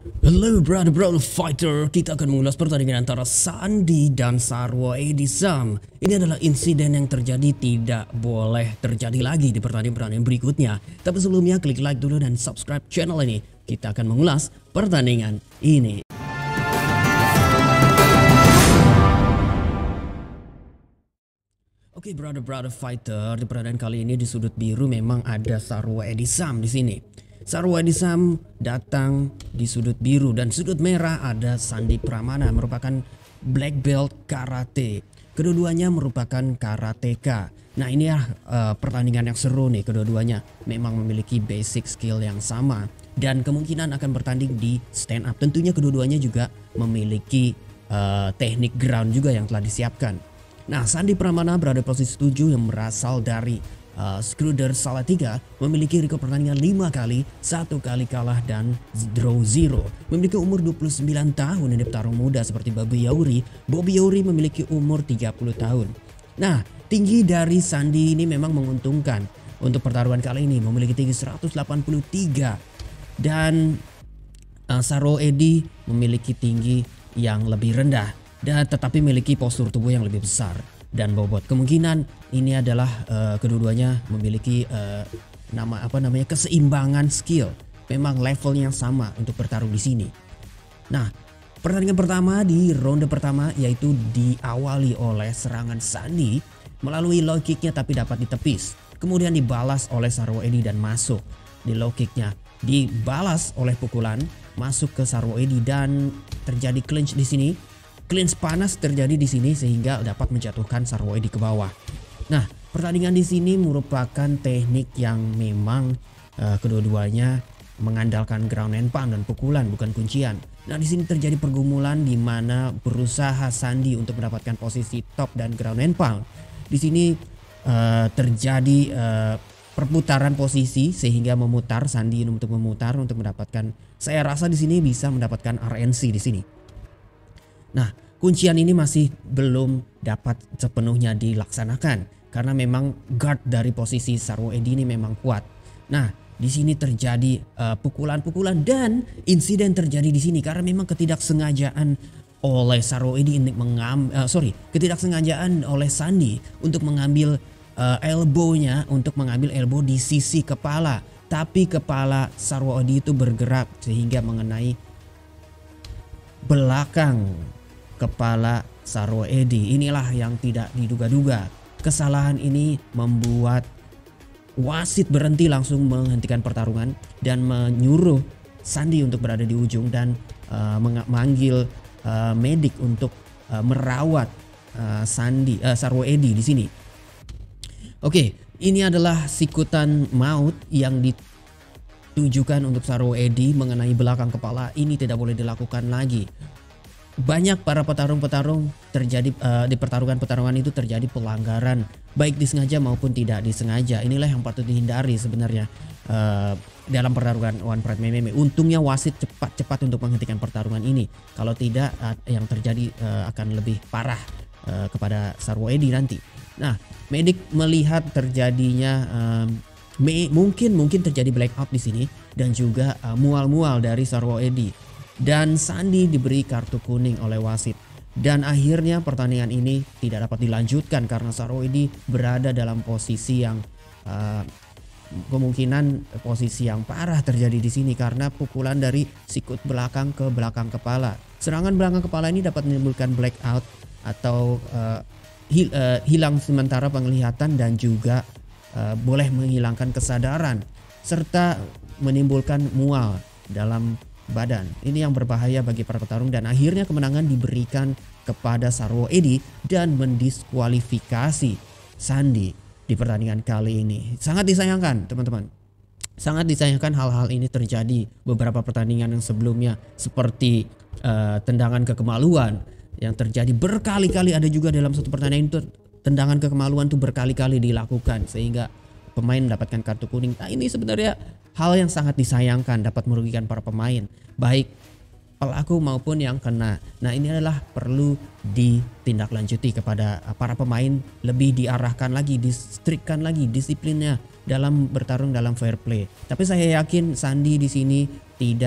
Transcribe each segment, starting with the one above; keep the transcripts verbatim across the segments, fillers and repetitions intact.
Hello brother brother fighter, kita akan mengulas pertandingan antara Sandi dan Sarwo Edisam. Ini adalah insiden yang terjadi tidak boleh terjadi lagi di pertandingan-pertandingan berikutnya. Tapi sebelumnya klik like dulu dan subscribe channel ini. Kita akan mengulas pertandingan ini. Oke okay, brother brother fighter, di pertandingan kali ini di sudut biru memang ada Sarwo Edisam di sini. Sarwo Edisam datang di sudut biru dan sudut merah ada Sandi Pramana merupakan black belt karate. Kedua-duanya merupakan karateka. Nah ini ya uh, pertandingan yang seru nih, kedua-duanya memang memiliki basic skill yang sama dan kemungkinan akan bertanding di stand up. Tentunya kedua-duanya juga memiliki uh, teknik ground juga yang telah disiapkan. Nah Sandi Pramana berada posisi tujuh yang berasal dari Uh, Skruder Salatiga, memiliki rekor pertandingan lima kali, satu kali kalah dan draw zero. Memiliki umur dua puluh sembilan tahun, ini petarung muda seperti Bobby Yauri. Bobby Yauri memiliki umur tiga puluh tahun. Nah, tinggi dari Sandi ini memang menguntungkan untuk pertarungan kali ini, memiliki tinggi seratus delapan puluh tiga dan uh, Sarwo Edi memiliki tinggi yang lebih rendah dan tetapi memiliki postur tubuh yang lebih besar dan bobot. Kemungkinan ini adalah uh, kedua-duanya memiliki uh, nama apa namanya keseimbangan skill. Memang levelnya sama untuk bertarung di sini. Nah, pertandingan pertama di ronde pertama yaitu diawali oleh serangan Sandi melalui low kicknya tapi dapat ditepis. Kemudian dibalas oleh Sarwo Edi dan masuk di low kicknya. Dibalas oleh pukulan masuk ke Sarwo Edi dan terjadi clinch di sini. Clinch panas terjadi di sini sehingga dapat menjatuhkan Sarwo Edi ke bawah. Nah, pertandingan di sini merupakan teknik yang memang uh, kedua-duanya mengandalkan ground and pound dan pukulan bukan kuncian. Nah, di sini terjadi pergumulan di mana berusaha Sandi untuk mendapatkan posisi top dan ground and pound. Di sini uh, terjadi uh, perputaran posisi sehingga memutar Sandi untuk memutar untuk mendapatkan. Saya rasa di sini bisa mendapatkan R N C di sini. Nah, kuncian ini masih belum dapat sepenuhnya dilaksanakan karena memang guard dari posisi Sarwo Edi ini memang kuat. Nah, di sini terjadi pukulan-pukulan uh, dan insiden terjadi di sini karena memang ketidaksengajaan oleh Sarwo Edi untuk mengambil uh, sorry, ketidaksengajaan oleh Sandi untuk mengambil uh, elbow-nya untuk mengambil elbow di sisi kepala, tapi kepala Sarwo Edi itu bergerak sehingga mengenai belakang kepala Sarwo Edi. Inilah yang tidak diduga-duga. Kesalahan ini membuat wasit berhenti langsung menghentikan pertarungan dan menyuruh Sandi untuk berada di ujung dan uh, memanggil uh, medik untuk uh, merawat uh, Sandi uh, Sarwo Edi di sini. Oke, ini adalah sikutan maut yang ditujukan untuk Sarwo Edi mengenai belakang kepala. Ini tidak boleh dilakukan lagi. Banyak para petarung-petarung terjadi uh, di pertarungan-pertarungan itu terjadi pelanggaran baik disengaja maupun tidak disengaja. Inilah yang patut dihindari sebenarnya uh, dalam pertarungan One Pride M M A. Untungnya wasit cepat-cepat untuk menghentikan pertarungan ini. Kalau tidak uh, yang terjadi uh, akan lebih parah uh, kepada Sarwo Edi nanti. Nah, medik melihat terjadinya um, me mungkin mungkin terjadi blackout di sini dan juga uh, mual-mual dari Sarwo Edi. Dan Sandi diberi kartu kuning oleh wasit. Dan akhirnya pertandingan ini tidak dapat dilanjutkan karena Sarwo Edi berada dalam posisi yang uh, kemungkinan posisi yang parah terjadi di sini karena pukulan dari sikut belakang ke belakang kepala. Serangan belakang kepala ini dapat menimbulkan blackout atau uh, hil uh, hilang sementara penglihatan dan juga uh, boleh menghilangkan kesadaran serta menimbulkan mual dalam badan. Ini yang berbahaya bagi para petarung dan akhirnya kemenangan diberikan kepada Sarwo Edi dan mendiskualifikasi Sandi di pertandingan kali ini. Sangat disayangkan teman-teman. Sangat disayangkan hal-hal ini terjadi beberapa pertandingan yang sebelumnya seperti uh, tendangan kekemaluan yang terjadi berkali-kali. Ada juga dalam satu pertandingan itu tendangan kekemaluan itu berkali-kali dilakukan sehingga pemain mendapatkan kartu kuning. Nah ini sebenarnya hal yang sangat disayangkan, dapat merugikan para pemain baik pelaku maupun yang kena. Nah ini adalah perlu ditindaklanjuti kepada para pemain, lebih diarahkan lagi, distrikkan lagi disiplinnya dalam bertarung dalam fair play. Tapi saya yakin Sandi di sini tidak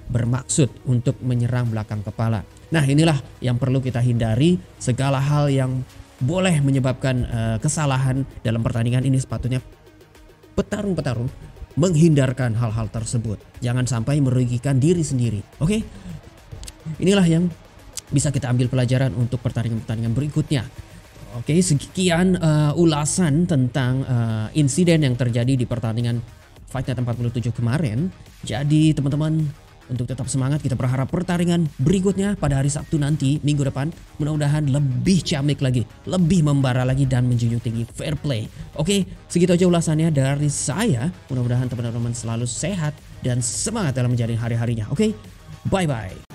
bermaksud untuk menyerang belakang kepala. Nah, inilah yang perlu kita hindari. Segala hal yang boleh menyebabkan uh, kesalahan dalam pertandingan ini sepatutnya petarung-petarung menghindarkan hal-hal tersebut. Jangan sampai merugikan diri sendiri. Oke? Inilah yang bisa kita ambil pelajaran untuk pertandingan-pertandingan berikutnya. Oke, sekian uh, ulasan tentang uh, insiden yang terjadi di pertandingan Fight Night empat puluh tujuh kemarin. Jadi teman-teman, untuk tetap semangat, kita berharap pertandingan berikutnya pada hari Sabtu nanti, minggu depan, mudah-mudahan lebih ciamik lagi, lebih membara lagi dan menjunjung tinggi fair play. Oke, segitu aja ulasannya dari saya. Mudah-mudahan teman-teman selalu sehat dan semangat dalam menjalani hari-harinya. Oke, bye-bye.